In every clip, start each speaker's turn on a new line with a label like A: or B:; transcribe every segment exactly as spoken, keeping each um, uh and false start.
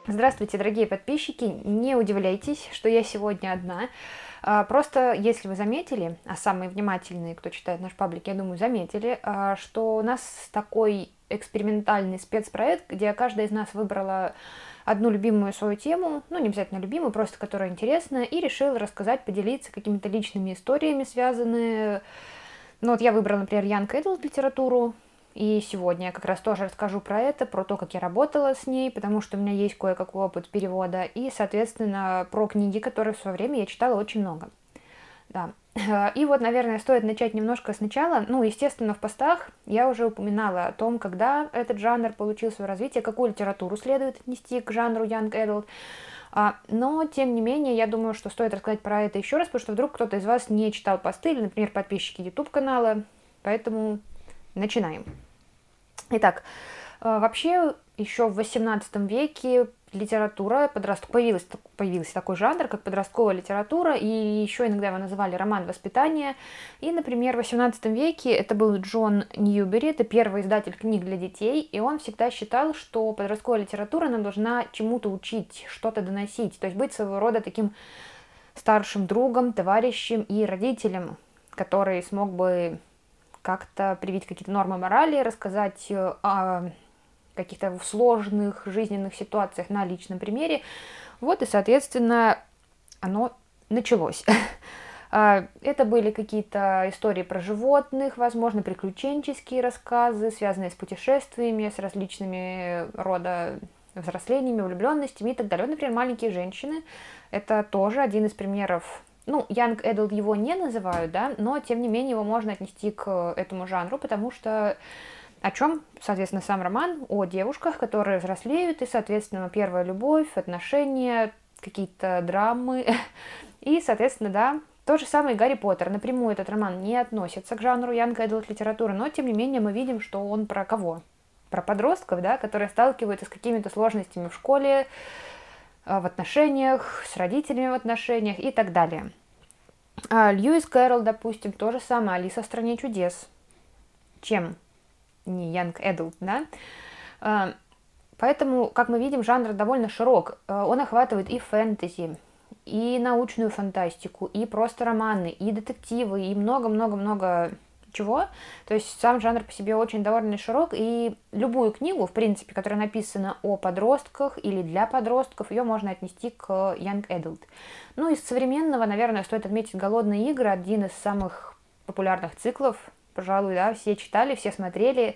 A: Здравствуйте, дорогие подписчики! Не удивляйтесь, что я сегодня одна. А, Просто, если вы заметили, а самые внимательные, кто читает наш паблик, я думаю, заметили, а, что у нас такой экспериментальный спецпроект, где каждая из нас выбрала одну любимую свою тему, ну, не обязательно любимую, просто которая интересна, и решила рассказать, поделиться какими-то личными историями, связанные. Ну, вот я выбрала, например, Young Adult литературу. И сегодня я как раз тоже расскажу про это, про то, как я работала с ней, потому что у меня есть кое-какой опыт перевода, и, соответственно, про книги, которые в свое время я читала очень много. Да. И вот, наверное, стоит начать немножко сначала. Ну, естественно, в постах я уже упоминала о том, когда этот жанр получил свое развитие, какую литературу следует отнести к жанру Young Adult. Но, тем не менее, я думаю, что стоит рассказать про это еще раз, потому что вдруг кто-то из вас не читал посты, или, например, подписчики YouTube-канала, поэтому начинаем. Итак, вообще еще в восемнадцатом веке литература подростковая, появилась, появился такой жанр, как подростковая литература, и еще иногда его называли роман воспитания. И, например, в восемнадцатом веке это был Джон Ньюбери, это первый издатель книг для детей, и он всегда считал, что подростковая литература она должна чему-то учить, что-то доносить, то есть быть своего рода таким старшим другом, товарищем и родителем, который смог бы как-то привить какие-то нормы морали, рассказать о каких-то сложных жизненных ситуациях на личном примере. Вот и, соответственно, оно началось. Это были какие-то истории про животных, возможно, приключенческие рассказы, связанные с путешествиями, с различными рода взрослениями, влюбленностями и так далее. Например, «Маленькие женщины» — это тоже один из примеров. Ну, Young Adult его не называют, да, но, тем не менее, его можно отнести к этому жанру, потому что о чем, соответственно, сам роман? О девушках, которые взрослеют, и, соответственно, первая любовь, отношения, какие-то драмы. И, соответственно, да, то же самое и Гарри Поттер. Напрямую этот роман не относится к жанру Young Adult литературы, но, тем не менее, мы видим, что он про кого? Про подростков, да, которые сталкиваются с какими-то сложностями в школе, в отношениях, с родителями в отношениях и так далее. А Льюис Кэрролл, допустим, то же самое, «Алиса в стране чудес». Чем не Young Adult, да? А, поэтому, как мы видим, жанр довольно широк. Он охватывает и фэнтези, и научную фантастику, и просто романы, и детективы, и много-много-много чего. То есть сам жанр по себе очень довольно широк, и любую книгу, в принципе, которая написана о подростках или для подростков, ее можно отнести к Young Adult. Ну, из современного, наверное, стоит отметить «Голодные игры», один из самых популярных циклов, пожалуй, да, все читали, все смотрели.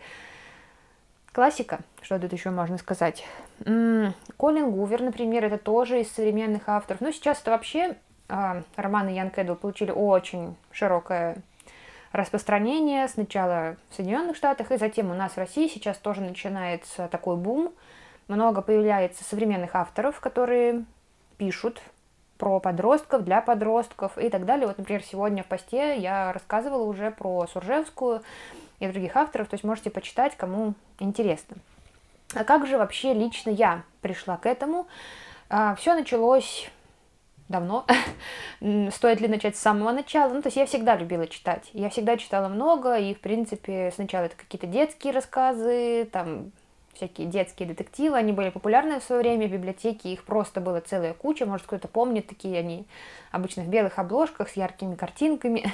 A: Классика, что тут еще можно сказать. М-м, Колин Гувер, например, это тоже из современных авторов. Но сейчас это вообще э, романы Young Adult получили очень широкое распространение. Сначала в Соединенных Штатах, и затем у нас в России сейчас тоже начинается такой бум. Много появляется современных авторов, которые пишут про подростков, для подростков и так далее. Вот, например, сегодня в посте я рассказывала уже про Суржевскую и других авторов, то есть можете почитать, кому интересно. А как же вообще лично я пришла к этому? Все началось давно. Стоит ли начать с самого начала? Ну, то есть я всегда любила читать. Я всегда читала много, и, в принципе, сначала это какие-то детские рассказы, там всякие детские детективы, они были популярны в свое время в библиотеке, их просто было целая куча, может, кто-то помнит, такие они обычно в белых обложках с яркими картинками.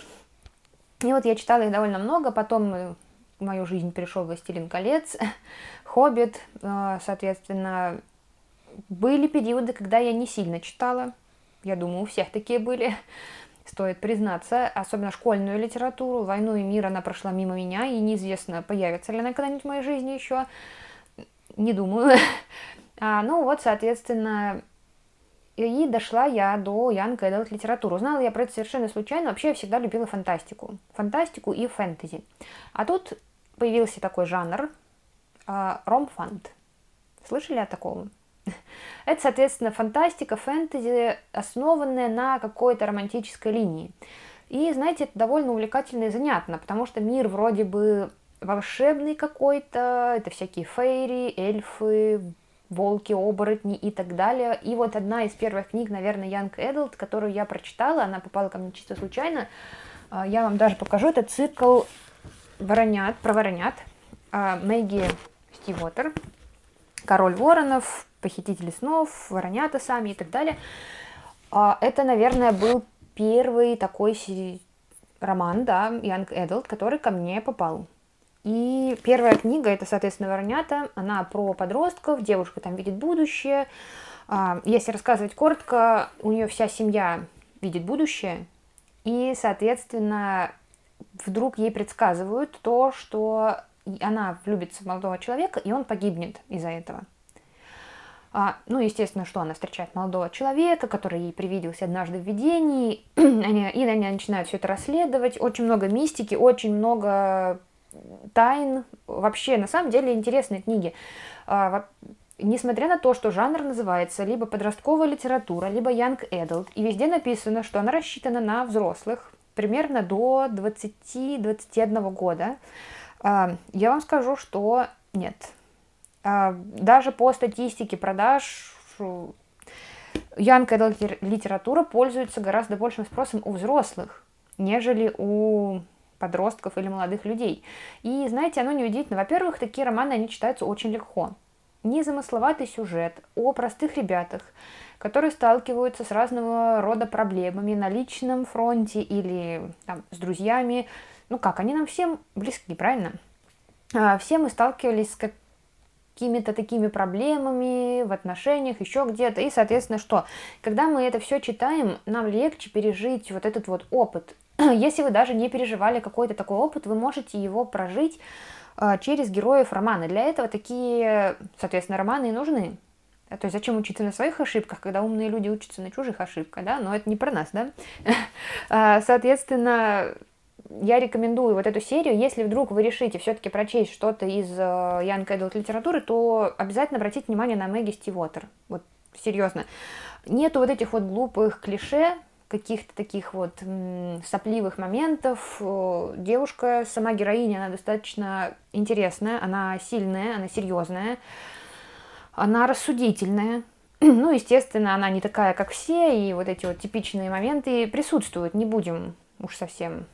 A: И вот я читала их довольно много, потом в мою жизнь пришел «Властелин колец», «Хоббит», соответственно, были периоды, когда я не сильно читала, я думаю, у всех такие были, стоит признаться, особенно школьную литературу. «Войну и мир» она прошла мимо меня, и неизвестно, появится ли она когда-нибудь в моей жизни еще, не думаю. А, ну вот, соответственно, и дошла я до Young Adult литературы. Узнала я про это совершенно случайно. Вообще я всегда любила фантастику. Фантастику и фэнтези. А тут появился такой жанр а, ром-фант. Слышали о таком? Это, соответственно, фантастика, фэнтези, основанная на какой-то романтической линии. И, знаете, это довольно увлекательно и занятно, потому что мир вроде бы волшебный какой-то, это всякие фейри, эльфы, волки, оборотни и так далее. И вот одна из первых книг, наверное, Young Adult, которую я прочитала, она попала ко мне чисто случайно, я вам даже покажу, это цикл воронят, про воронят, Мэгги Стивотер, «Король воронов», «Похитители снов», «Воронята сами» и так далее. Это, наверное, был первый такой роман, да, Young Adult, который ко мне попал. И первая книга, это, соответственно, «Воронята», она про подростков, девушка там видит будущее. Если рассказывать коротко, у нее вся семья видит будущее, и, соответственно, вдруг ей предсказывают то, что она влюбится в молодого человека, и он погибнет из-за этого. А, ну, естественно, что она встречает молодого человека, который ей привиделся однажды в видении, они, и они начинают все это расследовать. Очень много мистики, очень много тайн. Вообще, на самом деле, интересные книги. А, несмотря на то, что жанр называется либо подростковая литература, либо young adult, и везде написано, что она рассчитана на взрослых, примерно до двадцати-двадцати одного года, а, я вам скажу, что нет. Даже по статистике продаж young adult литература пользуется гораздо большим спросом у взрослых, нежели у подростков или молодых людей. И, знаете, оно неудивительно. Во-первых, такие романы, они читаются очень легко. Незамысловатый сюжет о простых ребятах, которые сталкиваются с разного рода проблемами на личном фронте или там, с друзьями. Ну как, они нам всем близки, правильно? Все мы сталкивались с какими-то такими проблемами в отношениях, еще где-то. И, соответственно, что? Когда мы это все читаем, нам легче пережить вот этот вот опыт. Если вы даже не переживали какой-то такой опыт, вы можете его прожить а, через героев романа. Для этого такие, соответственно, романы и нужны. То есть зачем учиться на своих ошибках, когда умные люди учатся на чужих ошибках, да? Но это не про нас, да? Соответственно, я рекомендую вот эту серию. Если вдруг вы решите все-таки прочесть что-то из young adult литературы, то обязательно обратите внимание на Мэгги Стивотер. Вот серьезно. Нету вот этих вот глупых клише, каких-то таких вот м, сопливых моментов. Девушка, сама героиня, она достаточно интересная, она сильная, она серьезная, она рассудительная. Ну, естественно, она не такая, как все, и вот эти вот типичные моменты присутствуют. Не будем уж совсем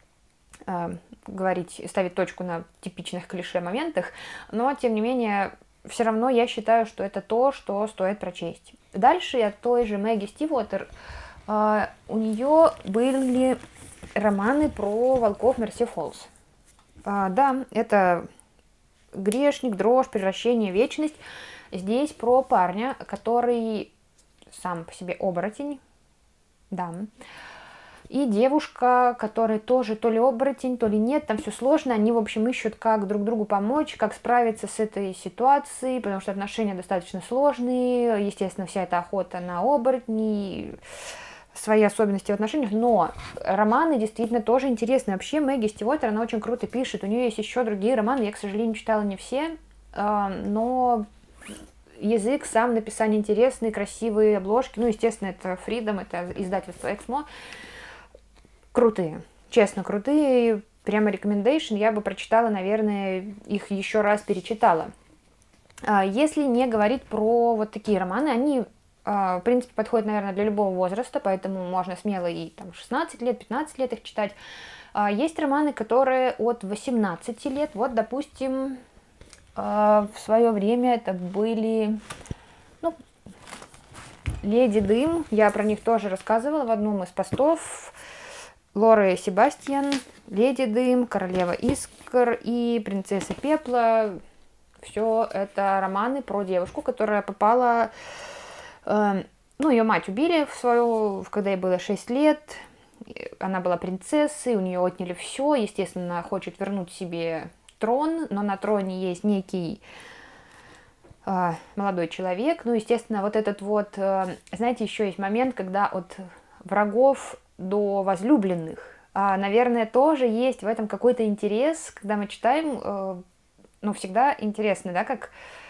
A: говорить, ставить точку на типичных клише моментах, но, тем не менее, все равно я считаю, что это то, что стоит прочесть. Дальше от той же Мэгги Стивотер э, у нее были романы про волков Мерси Фоллс. Э, да, это «Грешник», «Дрожь», «Превращение», «Вечность». Здесь про парня, который сам по себе оборотень, да, и девушка, которая тоже то ли оборотень, то ли нет, там все сложно. Они, в общем, ищут, как друг другу помочь, как справиться с этой ситуацией, потому что отношения достаточно сложные. Естественно, вся эта охота на оборотней, свои особенности в отношениях. Но романы действительно тоже интересные. Вообще, Мэгги Стивотер, она очень круто пишет. У нее есть еще другие романы. Я, к сожалению, читала не все, но язык, сам написание интересные, красивые обложки. Ну, естественно, это Freedom, это издательство Эксмо. Крутые, честно, крутые, прямо recommendation, я бы прочитала, наверное, их еще раз перечитала. Если не говорить про вот такие романы, они, в принципе, подходят, наверное, для любого возраста, поэтому можно смело и там шестнадцать лет, пятнадцать лет их читать. Есть романы, которые от восемнадцати лет, вот, допустим, в свое время это были, ну, «Леди Дым», я про них тоже рассказывала в одном из постов. Лора и Себастьян, «Леди Дым», «Королева искр» и «Принцесса пепла». Все это романы про девушку, которая попала... Э, ну, ее мать убили в свою, когда ей было шесть лет. Она была принцессой, у нее отняли все. Естественно, она хочет вернуть себе трон, но на троне есть некий э, молодой человек. Ну, естественно, вот этот вот... Э, знаете, еще есть момент, когда от врагов до возлюбленных. А, наверное, тоже есть в этом какой-то интерес, когда мы читаем, э, ну, всегда интересно, да, как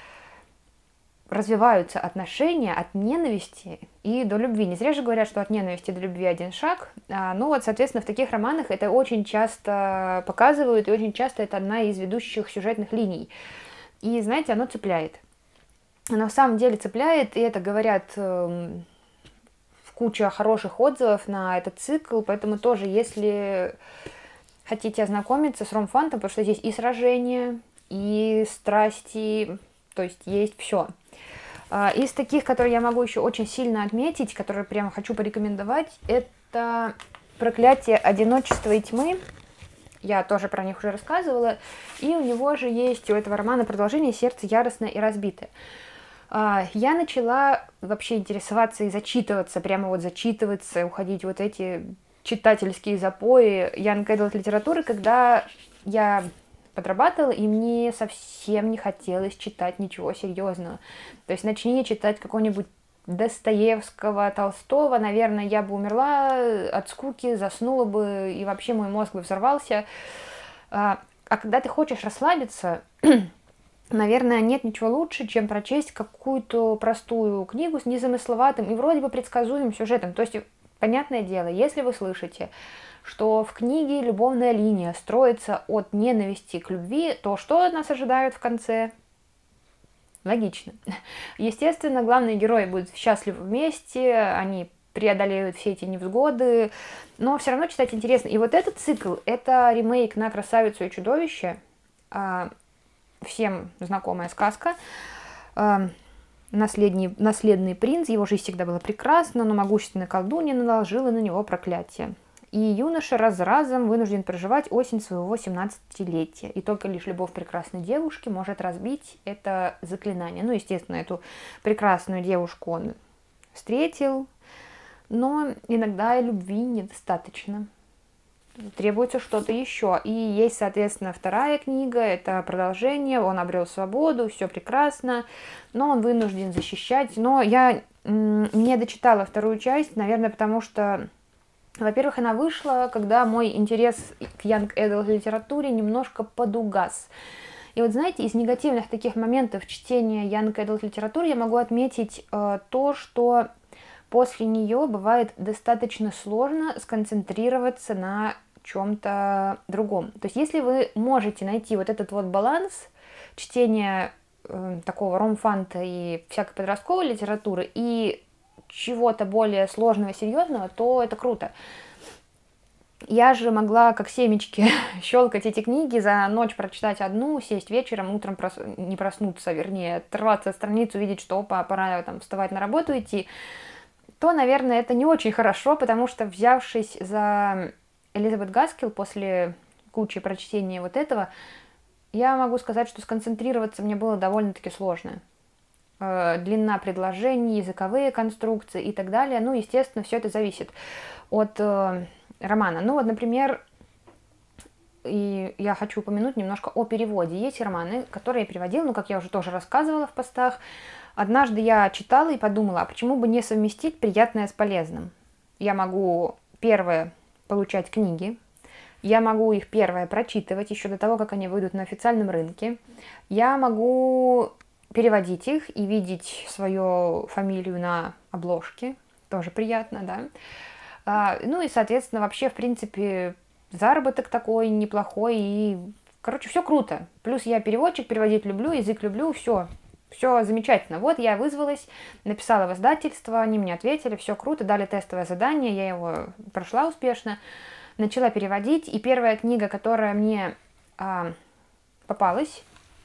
A: развиваются отношения от ненависти и до любви. Не зря же говорят, что от ненависти до любви один шаг. А, ну, вот, соответственно, в таких романах это очень часто показывают, и очень часто это одна из ведущих сюжетных линий. И, знаете, оно цепляет. Оно на самом деле цепляет, и это говорят... Э, куча хороших отзывов на этот цикл, поэтому тоже, если хотите ознакомиться с ромфантом, потому что здесь и сражения, и страсти, то есть есть все. Из таких, которые я могу еще очень сильно отметить, которые прямо хочу порекомендовать, это «Проклятие одиночества и тьмы». Я тоже про них уже рассказывала. И у него же есть, у этого романа продолжение «Сердце яростное и разбитое». Я начала вообще интересоваться и зачитываться, прямо вот зачитываться, уходить в вот эти читательские запои янг эдалт литературы, когда я подрабатывала, и мне совсем не хотелось читать ничего серьезного. То есть начни читать какого-нибудь Достоевского, Толстого, наверное, я бы умерла от скуки, заснула бы, и вообще мой мозг бы взорвался. А когда ты хочешь расслабиться, наверное, нет ничего лучше, чем прочесть какую-то простую книгу с незамысловатым и вроде бы предсказуемым сюжетом. То есть, понятное дело, если вы слышите, что в книге любовная линия строится от ненависти к любви, то что нас ожидает в конце? Логично. Естественно, главные герои будут счастливы вместе, они преодолеют все эти невзгоды, но все равно читать интересно. И вот этот цикл, это ремейк на «Красавицу и чудовище», всем знакомая сказка. Наследный, наследный принц, его жизнь всегда была прекрасна, но могущественная колдунья наложила на него проклятие. И юноша раз за разом вынужден проживать осень своего семнадцатилетия. И только лишь любовь прекрасной девушки может разбить это заклинание. Ну, естественно, эту прекрасную девушку он встретил, но иногда и любви недостаточно. Требуется что-то еще. И есть, соответственно, вторая книга, это продолжение, он обрел свободу, все прекрасно, но он вынужден защищать. Но я не дочитала вторую часть, наверное, потому что, во-первых, она вышла, когда мой интерес к янг эдалт литературе немножко подугас. И вот, знаете, из негативных таких моментов чтения янг эдалт литературы я могу отметить э, то, что после нее бывает достаточно сложно сконцентрироваться на чем-то другом. То есть если вы можете найти вот этот вот баланс чтения э, такого ром-фанта и всякой подростковой литературы и чего-то более сложного, серьезного, то это круто. Я же могла, как семечки, щелкать эти книги, за ночь прочитать одну, сесть вечером, утром прос... не проснуться, вернее, оторваться от страницы, увидеть, что опа, пора там вставать на работу идти, то, наверное, это не очень хорошо, потому что, взявшись за Элизабет Гаскелл после кучи прочтения вот этого, я могу сказать, что сконцентрироваться мне было довольно-таки сложно. Э, длина предложений, языковые конструкции и так далее. Ну, естественно, все это зависит от э, романа. Ну, вот, например, и я хочу упомянуть немножко о переводе. Есть романы, которые я переводила, ну, как я уже тоже рассказывала в постах. Однажды я читала и подумала, а почему бы не совместить приятное с полезным? Я могу, первое, получать книги, я могу их, первое, прочитывать еще до того, как они выйдут на официальном рынке, я могу переводить их и видеть свою фамилию на обложке, тоже приятно, да. А, ну и, соответственно, вообще, в принципе, заработок такой неплохой, и, короче, все круто. Плюс я переводчик, переводить люблю, язык люблю, все. Все замечательно. Вот я вызвалась, написала в издательство, они мне ответили, все круто, дали тестовое задание, я его прошла успешно, начала переводить. И первая книга, которая мне а, попалась,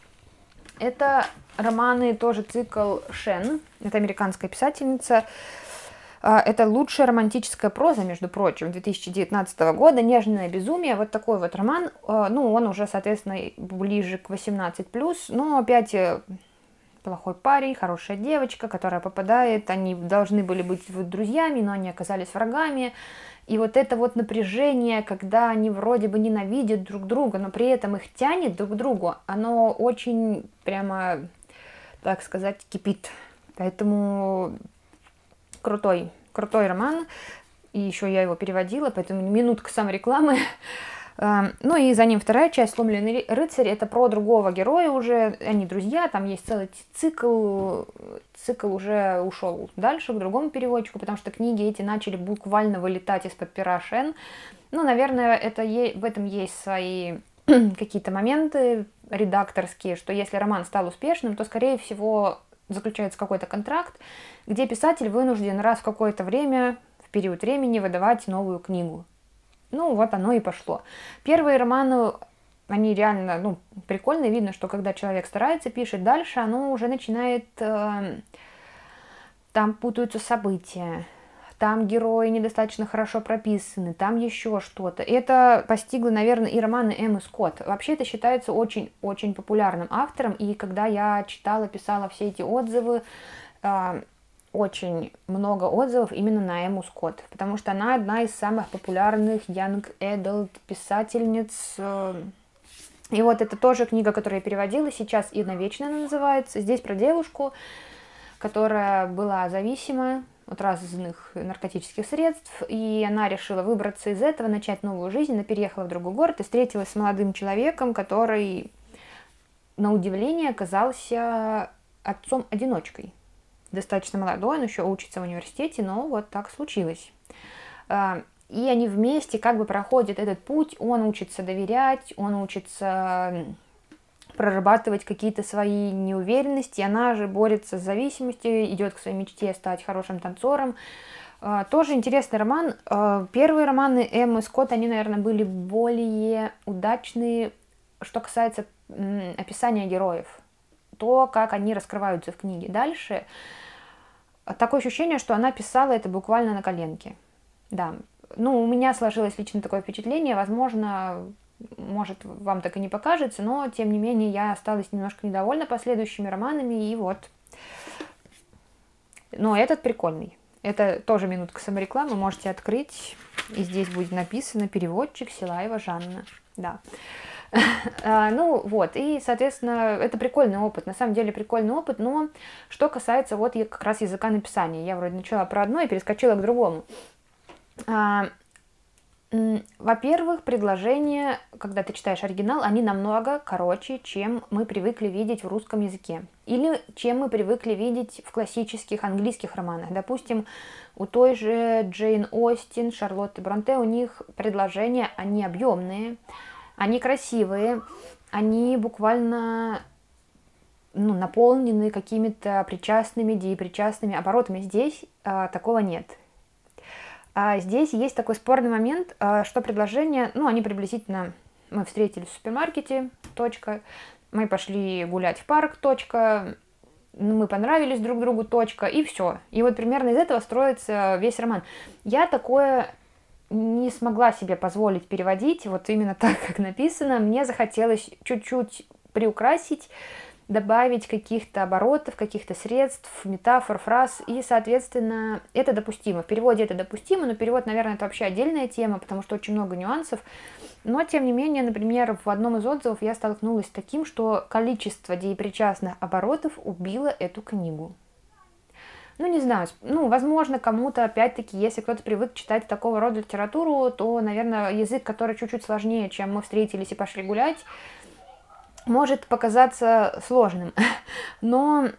A: это романы, тоже цикл Шен, это американская писательница. А, это лучшая романтическая проза, между прочим, две тысячи девятнадцатого года, «Нежное безумие», вот такой вот роман. А, ну, он уже, соответственно, ближе к восемнадцать плюс, но опять плохой парень, хорошая девочка, которая попадает, они должны были быть друзьями, но они оказались врагами. И вот это вот напряжение, когда они вроде бы ненавидят друг друга, но при этом их тянет друг к другу, оно очень прямо, так сказать, кипит. Поэтому крутой, крутой роман. И еще я его переводила, поэтому минутка саморекламы. Ну и за ним вторая часть «Сломленный рыцарь». Это про другого героя уже, они друзья, там есть целый цикл, цикл уже ушел дальше к другому переводчику, потому что книги эти начали буквально вылетать из-под пера Шен. Ну, наверное, это в этом есть свои какие-то моменты редакторские, что если роман стал успешным, то, скорее всего, заключается какой-то контракт, где писатель вынужден раз в какое-то время, в период времени выдавать новую книгу. Ну, вот оно и пошло. Первые романы, они реально, ну, прикольно. Видно, что когда человек старается, пишет дальше, оно уже начинает э, там путаются события, там герои недостаточно хорошо прописаны, там еще что-то. Это постигло, наверное, и романы Эммы Скотт. Вообще это считается очень-очень популярным автором, и когда я читала, писала все эти отзывы, очень много отзывов именно на Эмму Скотт, потому что она одна из самых популярных young adult писательниц. И вот это тоже книга, которую я переводила сейчас, и «Навечно» она называется. Здесь про девушку, которая была зависима от разных наркотических средств, и она решила выбраться из этого, начать новую жизнь. Она переехала в другой город и встретилась с молодым человеком, который, на удивление, оказался отцом-одиночкой. Достаточно молодой, он еще учится в университете, но вот так случилось. И они вместе как бы проходят этот путь, он учится доверять, он учится прорабатывать какие-то свои неуверенности, она же борется с зависимостью, идет к своей мечте стать хорошим танцором. Тоже интересный роман. Первые романы Эммы Скотт, они, наверное, были более удачные, что касается описания героев. То, как они раскрываются в книге. Дальше такое ощущение, что она писала это буквально на коленке. Да. Ну, у меня сложилось лично такое впечатление, возможно, может, вам так и не покажется, но, тем не менее, я осталась немножко недовольна последующими романами, и вот. Но этот прикольный. Это тоже минутка саморекламы, можете открыть, и здесь будет написано «Переводчик Силаева Жанна». Да. Ну вот, и, соответственно, это прикольный опыт, на самом деле прикольный опыт, но что касается вот как раз языка написания, я вроде начала про одно и перескочила к другому. Во-первых, предложения, когда ты читаешь оригинал, они намного короче, чем мы привыкли видеть в русском языке. Или чем мы привыкли видеть в классических английских романах. Допустим, у той же Джейн Остин, Шарлотты Бронте, у них предложения, они объемные, они красивые, они буквально ну, наполнены какими-то причастными, деепричастными оборотами. Здесь а, такого нет. А здесь есть такой спорный момент, что предложения, ну, они приблизительно, мы встретились в супермаркете, точка, мы пошли гулять в парк, точка, мы понравились друг другу, точка, и все. И вот примерно из этого строится весь роман. Я такое не смогла себе позволить переводить, вот именно так, как написано. Мне захотелось чуть-чуть приукрасить, добавить каких-то оборотов, каких-то средств, метафор, фраз, и, соответственно, это допустимо. В переводе это допустимо, но перевод, наверное, это вообще отдельная тема, потому что очень много нюансов. Но, тем не менее, например, в одном из отзывов я столкнулась с таким, что количество деепричастных оборотов убило эту книгу. Ну, не знаю, ну, возможно, кому-то, опять-таки, если кто-то привык читать такого рода литературу, то, наверное, язык, который чуть-чуть сложнее, чем мы встретились и пошли гулять, может показаться сложным, но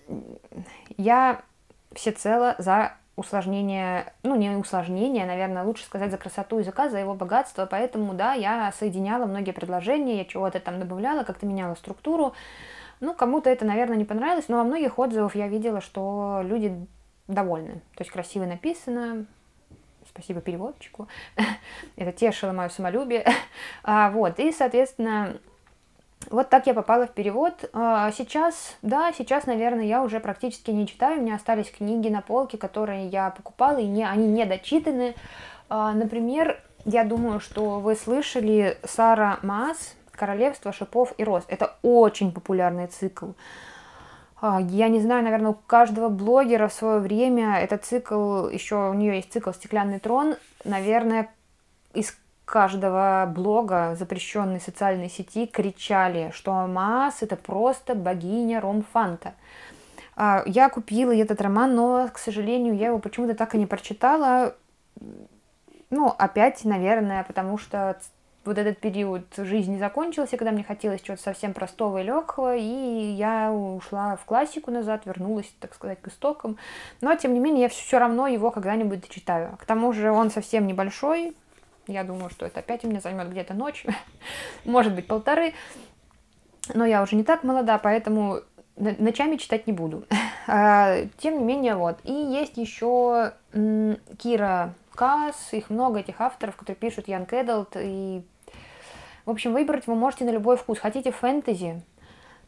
A: я всецело за усложнение, ну не усложнение, наверное, лучше сказать за красоту языка, за его богатство, поэтому, да, я соединяла многие предложения, я чего-то там добавляла, как-то меняла структуру, ну, кому-то это, наверное, не понравилось, но во многих отзывах я видела, что люди довольны, то есть красиво написано, спасибо переводчику, это тешило мое самолюбие, а, вот, и, соответственно, вот так я попала в перевод. Сейчас, да, сейчас, наверное, я уже практически не читаю. У меня остались книги на полке, которые я покупала, и не, они не дочитаны. Например, я думаю, что вы слышали Сара Маас «Королевство шипов и роз». Это очень популярный цикл. Я не знаю, наверное, у каждого блогера в свое время этот цикл, еще у нее есть цикл «Стеклянный трон», наверное, из каждого блога запрещенной социальной сети кричали, что Маас это просто богиня ромфанта. Я купила этот роман, но, к сожалению, я его почему-то так и не прочитала. Ну, опять, наверное, потому что вот этот период жизни закончился, когда мне хотелось чего-то совсем простого и легкого, и я ушла в классику назад, вернулась, так сказать, к истокам. Но, тем не менее, я все равно его когда-нибудь дочитаю. К тому же он совсем небольшой. Я думаю, что это опять у меня займет где-то ночь, может быть, полторы. Но я уже не так молода, поэтому ночами читать не буду. Тем не менее, вот. И есть еще Кира Каас, их много, этих авторов, которые пишут young adult. И, в общем, выбрать вы можете на любой вкус. Хотите фэнтези,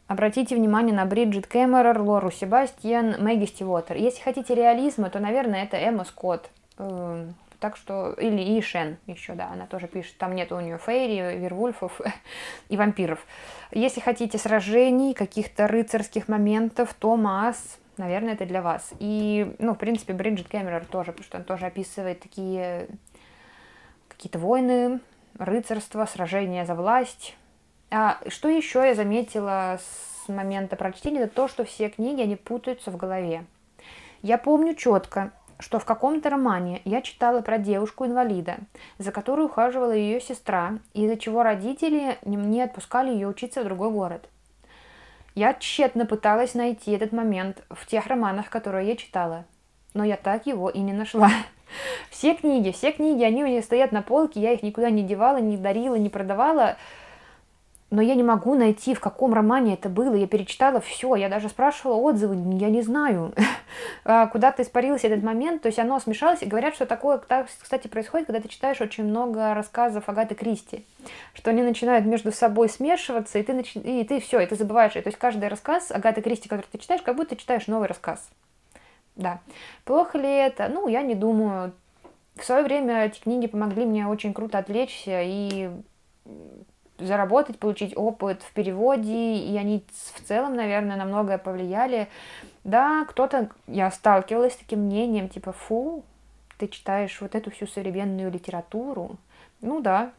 A: Обратите внимание на Бриджит Кэмерон, Лору Себастьян, Мэгги Стивотер. Если хотите реализма, то, наверное, это Эмма Скотт. Так что, или И Шен еще, да, она тоже пишет. Там нет у нее фейри, вервульфов и вампиров. Если хотите сражений, каких-то рыцарских моментов, то Маас, наверное, это для вас. И, ну, в принципе, Бриджит Кэмерон тоже, потому что он тоже описывает такие какие-то войны, рыцарство, сражения за власть. А что еще я заметила с момента прочтения, это то, что все книги, они путаются в голове. Я помню четко, что в каком-то романе я читала про девушку-инвалида, за которой ухаживала ее сестра, из-за чего родители не отпускали ее учиться в другой город. Я тщетно пыталась найти этот момент в тех романах, которые я читала, но я так его и не нашла. Все книги, все книги, они у меня стоят на полке, я их никуда не девала, не дарила, не продавала, но я не могу найти, в каком романе это было. Я перечитала все, я даже спрашивала отзывы, я не знаю, куда-то испарился этот момент, то есть оно смешалось. И говорят, что такое, кстати, происходит, когда ты читаешь очень много рассказов Агаты Кристи, что они начинают между собой смешиваться, и ты, нач... и ты все, и ты забываешь. То есть каждый рассказ Агаты Кристи, который ты читаешь, как будто читаешь новый рассказ. Да. Плохо ли это? Ну, я не думаю. В свое время эти книги помогли мне очень круто отвлечься и заработать, получить опыт в переводе, и они в целом, наверное, на многое повлияли. Да, кто-то, я сталкивалась с таким мнением, типа, фу, ты читаешь вот эту всю современную литературу. Ну да,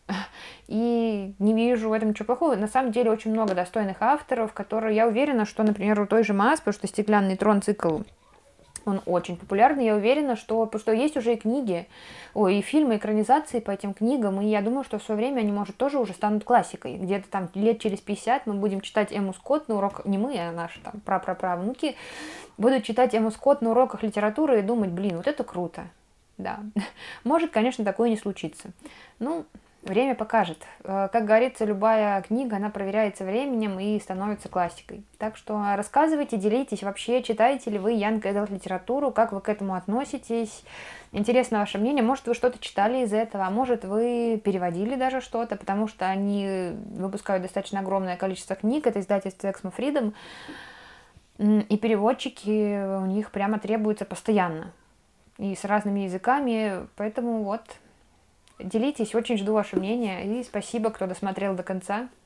A: и не вижу в этом ничего плохого. На самом деле очень много достойных авторов, которые, я уверена, что, например, у той же Маас, потому что «Стеклянный трон» цикл, он очень популярный, я уверена, что, потому что есть уже и книги, ой, и фильмы, экранизации по этим книгам, и я думаю, что в свое время они, может, тоже уже станут классикой. Где-то там лет через пятьдесят мы будем читать Эмму Скотт на уроках, не мы, а наши там пра-пра-правнуки, будут читать Эмму Скотт на уроках литературы и думать, блин, вот это круто. Да, может, конечно, такое не случится. Ну, время покажет. Как говорится, любая книга, она проверяется временем и становится классикой. Так что рассказывайте, делитесь вообще, читаете ли вы Young Adult литературу, как вы к этому относитесь. Интересно ваше мнение. Может, вы что-то читали из этого, а может, вы переводили даже что-то, потому что они выпускают достаточно огромное количество книг. Это издательство Exmo Freedom. И переводчики у них прямо требуются постоянно. И с разными языками. Поэтому вот... Делитесь, очень жду ваше мнение, и спасибо, кто досмотрел до конца.